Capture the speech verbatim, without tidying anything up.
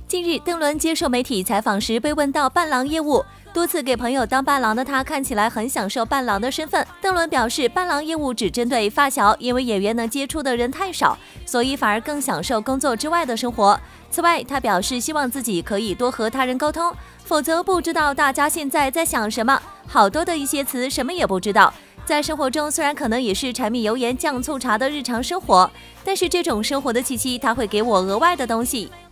近日，邓伦接受媒体采访时被问到伴郎业务，多次给朋友当伴郎的他看起来很享受伴郎的身份。邓伦表示，伴郎业务只针对发小，因为演员能接触的人太少，所以反而更享受工作之外的生活。此外，他表示希望自己可以多和他人沟通，否则不知道大家现在在想什么，好多的一些词什么也不知道。在生活中，虽然可能也是柴米油盐酱醋茶的日常生活，但是这种生活的气息，它会给我额外的东西。